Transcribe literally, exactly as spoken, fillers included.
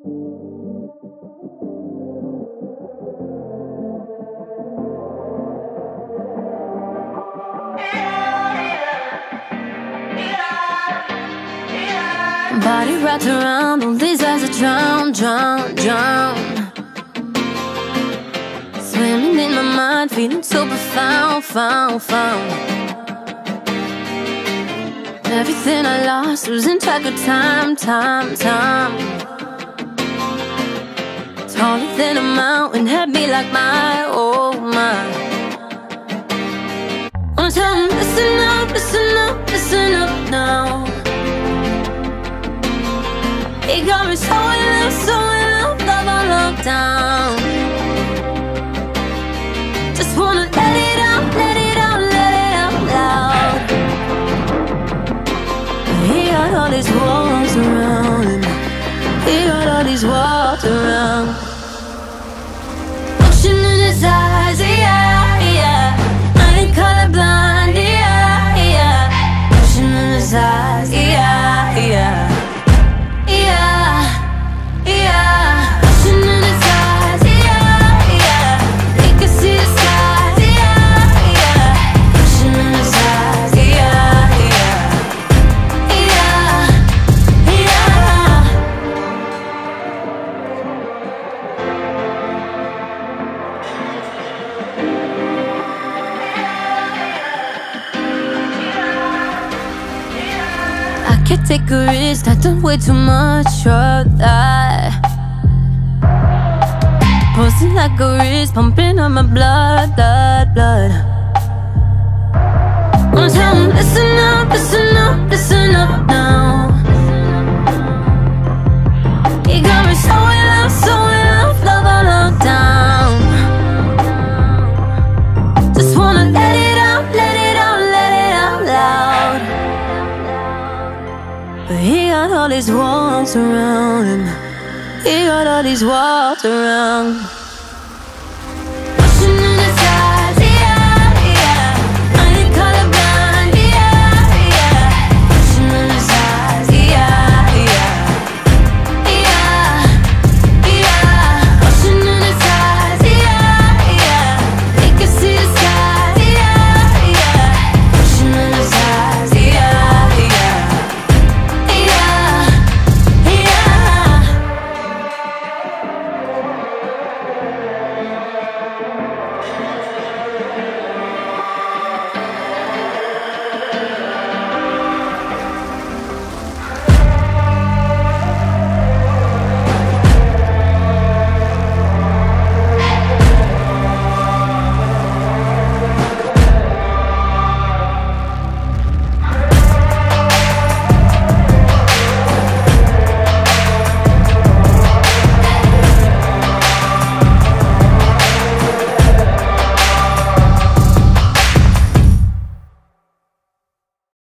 Body wrapped around all these eyes that drown, drown, drown. Swimming in my mind, feeling so profound, found, found. Everything I lost, losing track of time, time, time. Taller than a mountain, had me like my, oh my. Wanna tell them, listen up, listen up, listen up now. He got me so in love, so in love, love on lockdown. Just wanna let it out, let it out, let it out loud. He got all these walls around him. He got all these walls around. Ocean in his eyes, yeah, yeah. I ain't colorblind, yeah, yeah. Ocean in his eyes, yeah, yeah. Can't take a risk, I done way too much of that. Pulsing like a wrist, pumping on my blood, blood, blood. Wanna tell them, listen up, listen up, listen up now. He got me so in love, so in love, love on lockdown. Just wanna let it out, let it out, let it out loud. But he got all these walls around him. He got all these walls around.